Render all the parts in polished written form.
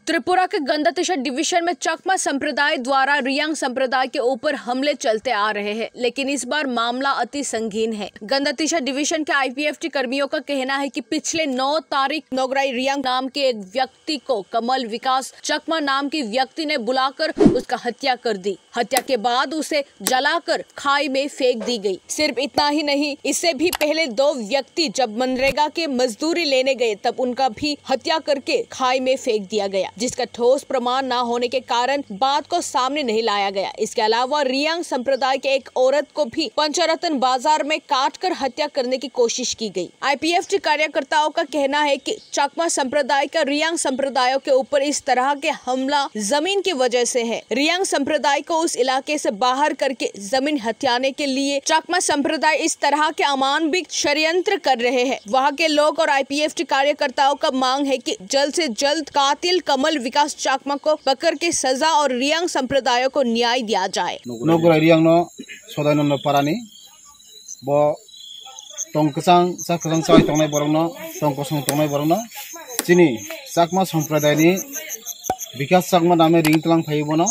त्रिपुरा के गंदातिशा डिवीजन में चकमा संप्रदाय द्वारा रियांग संप्रदाय के ऊपर हमले चलते आ रहे हैं, लेकिन इस बार मामला अति संगीन है। गंदातिशा डिवीजन के आईपीएफटी कर्मियों का कहना है कि पिछले 9 तारीख नोगराई रियांग नाम के एक व्यक्ति को कमल विकास चकमा नाम की व्यक्ति ने बुलाकर उसका हत्या कर दी। हत्या के बाद उसे जलाकर खाई में फेंक दी गई। सिर्फ इतना ही नहीं, इससे भी पहले 2 व्यक्ति जब मनरेगा के मजदूरी लेने गए तब उनका भी हत्या करके खाई में फेंक दिया गया, जिसका ठोस प्रमाण न होने के कारण बात को सामने नहीं लाया गया। इसके अलावा रियांग संप्रदाय के एक औरत को भी पंचरत्न बाजार में काटकर हत्या करने की कोशिश की गई। आईपीएफटी कार्यकर्ताओं का कहना है कि चकमा संप्रदाय का रियांग संप्रदायों के ऊपर इस तरह के हमला जमीन की वजह से है। रियांग संप्रदाय को उस इलाके से बाहर करके जमीन हथियाने के लिए चकमा संप्रदाय इस तरह के अमानविक षड्यंत्र कर रहे हैं। वहाँ के लोग और आईपीएफटी कार्यकर्ताओं का मांग है कि जल्द से जल्द कातिल कमल विकास चकमा को पकड़ के सजा और रियांग संप्रदायों को न्याय दिया जाए। नोगराई रियांग नो सदानंद पारानी बो टंकसां साखसां साइ तंनाय बरंनो टंकसं तंनाय बरंनो चिनी चकमा संप्रदाय नि विकास चकमा नामे रिंगतलां फाइबोनो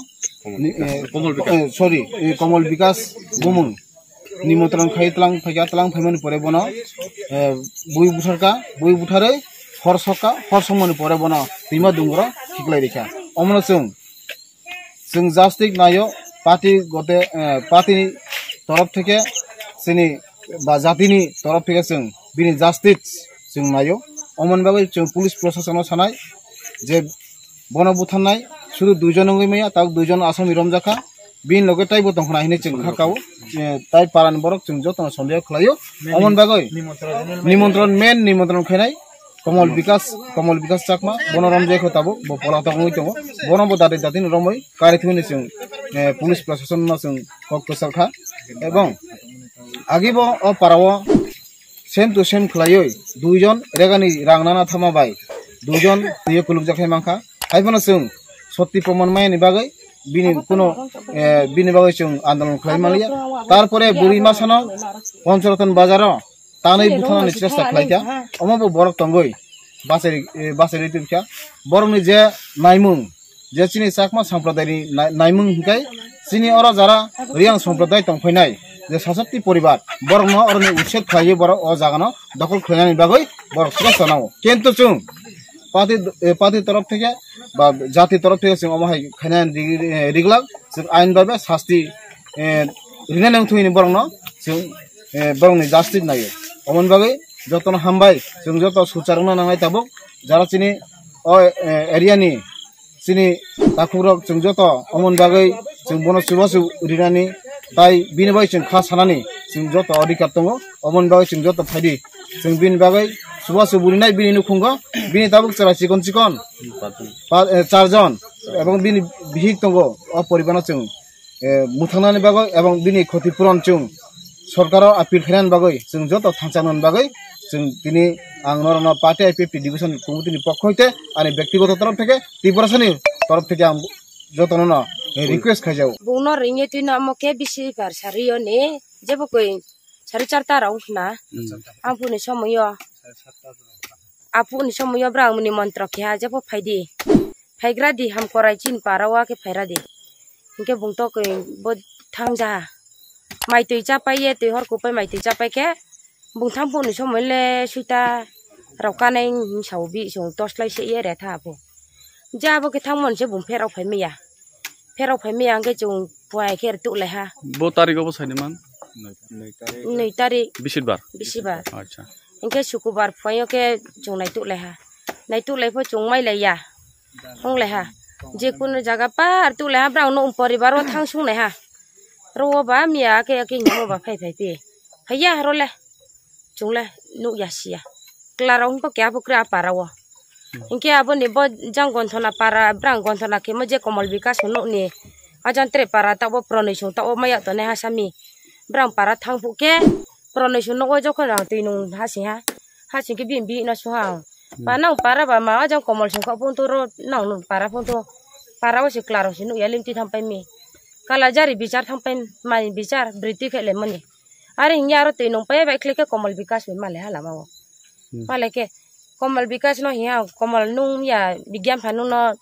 कमल विकास बुमुं निमंत्रण खाइतलां फाइगातलां फाइमन परे बनो बुई बुथारे हरसमन परे बनो दैमा दुंगरो खिखलाय रेखा अमनो जों जास्टिक नायो पार्टी गते पार्टी तरफ थेके जोंनि बा जातिनि तरफ थेके जों बिनि जास्टिस जों नायो अमन बागै जों पुलिस प्रशासनाव सानाय जे बन बुथारनाय शुधु 2 जन मैया ताक 2 जन आसामी रमजाखा बिन लगे ताइबो दंखना हिने जों खाकाव ताइ पारान बरक जों जतन सन्देह खलायो अमन बागै निमंत्रण खाइनाय कमल विकास चकमा बन रमजाखौ ताबो पलाता गई दङ बनबो दादिन रमै कार्यथिनि जों पुलिस प्रशासन जों हक सरखा एवं आगिबो अ पाराव सेम टू सेम खलायै 2 जन रेगानि रांनाना थामाबाय 2 जन ये कुलुक जाखाय मांखा हाइबोनो जों सत्य प्रमाण मायनि बागै बिनि बागै जों आन्दोलन खालामलिया तारपरे बुरिमा सानो पंचरत्न बाजाराव तानै बुथानानि चेष्टा खालायजा अमाबो बरक तंगै बासेरि तुमखा बरकनि जे नायमुं जे चिनि चकमा संप्रदायनि नायमुं हिकाय चिनि अरा जारा रियांग संप्रदाय तंफैनाय जे सासत्ति परिवार बरकनो अरनि उच्छेद खालायो बरक अ जागानो दखल खालायनायनि बागै बरक सनाव किन्तु जों पार्टी तरफ थेके बा जाति तरफ थेके जों अमाहाय खायनाय रिगलाक जों आइन बाबे शास्ति रिना नंथुयनि बरकनो जों बरकनि जास्टिस नायो अमन बागै जतन हामबाय जों जत सुचारना नांनाय ताबक जारा चिनि अ एरियानि चिनि ताखुरक जों जत अमन बागै जों बन सुबासु रिनानि ताइ बिनिबाय जों खा सानानि जों जत अधिकार दङ अमन बागै जों जत फायदि जों बिनि बागै सुबासु बुलिनाय बिनि नुखुंग बिनि ताबक चरा चिकन 4 जन एवं बिनि बिहिक दङ अ परिबाना जों मुथांनानि बागै एवं बिनि क्षतिपूरण जों सरकाराव आपिल खायनायनि बागै जों जत थांचाननि बागै जों दिनै आं नरना पार्टी आईपीएफटी डिवीजन कमिटिनि पक्ष हইতে आरो व्यक्तिगत तरफ থেকে त्रिपुरानि तरफ থেকে आं जतनना रिक्वेस्ट खाइजाव बुनो रिंगे तिना मके बिसि बार सारियो ने जेबो कोइ 4:30 ताराव ना आपुनि समयो ब्राह्मणी मंत्र खे जेबो फाइदि फाइग्रा दि हम कराय चिन पारावा के फाइरा दि इनके बुंतो कोइ बो थांजा माइतै चापाये तै हरको पाइ माइतै चापाय के बुंथां बुनि समयले सुइता रावकानाय सावबि जों तसलाय से एरे थाबो जाबो के थां मोनसे बुं फेराव फाइमिया के जों पुआय के तुले हा बो तारिखआव साइनमान 2 तारिख बिसिबार अच्छा इनके शुक्रबार फयो के जों नाय तुले हा नाय तुले फो जों माइलाय या होंले हा जे कुनु जागा पार तुले हा ब्राउन परिवार थां सुंनाय हा रोबा मिया के नोबा फाइ पे फैया रोले जोंले नु यासिया क्लाराव को क्या बुक्रा पाराव इनके आबो ने ब जांगनथना पारा ब्रांगनथना के मजे कमल विकास नो ने अजंत्रे पारा तब प्रणयसु तब माया त ने हासामी ब्रां पारा थांफु के प्रणयसु नो जखन तैनु हासि के बिन न सुहा पाना पारा बा मा जं कमल संखा पुंतो रो नाउ पारा पुंतो पाराव से क्लाराव से नु या लिंति थांपाय मी काला जारी विचार थांपाय माइ विचार बृति खेले मने अरे हिंया रो तैनु पाय बाइक्ले के कमल विकास में माले हाला माले के कमल विकास न हिया कमल नुम या विज्ञान फानु न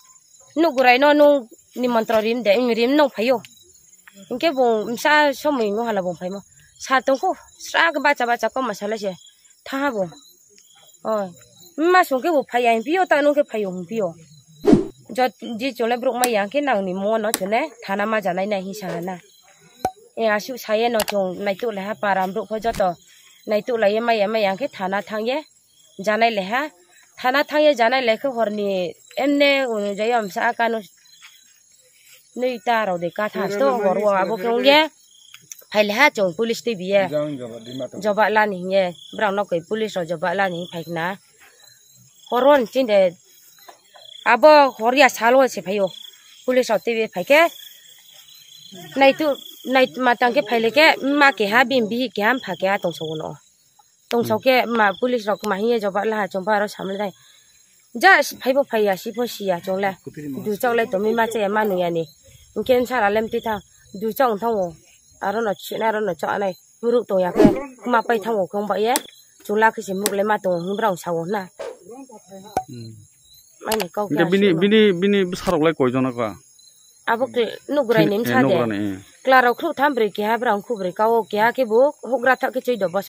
nugurai no nung nimantro rim de rim no phayo inke bong sa somoi mo hala bong phaimo sa tongko sra ga bacha ko masala je tha bo oi ma song ke bo phaya pio ta no ke phayo pio jo ji chole brok ma yang ke nang ni mo no chune thana ma janai na hi sa na e asu saye no chong nai tu la ha param brok pho jo to nai tu la ye ma yang ke thana thang ye janai le ha thana thang ye janai le ke horni enne jayam sa ka no nei ta ro de ka tha sto horwa abo kong ye phai le ha chong police ti bi ye joba la ni ye brang no ke police ro joba la ni phai na horon chin de abo horia salo se phayo police ro ti bi phai ke nai ma tang ke phai le ke ma ke ha bim bi ke ham pha ke ha tong so no tong so ke ma police ro ma hi joba la chong ba ro samle dai ja phai bo phai ya si pho si ya chong la du chok le to mi ma che ma nu ya ni ken sa la lem ti tha du chong thong wo aro no china ro no cha nai muru to ya ke ma pai thong wo khong ba ye chu la khi si muk le ma to hu brang sa wo na mai ni ko ke bini sarok lai koi jona ka abo ke nugurai nim sa de klaro khru tham bre ke ha brang khu bre ka o ke ha ke bu hogra tha ke chei do bas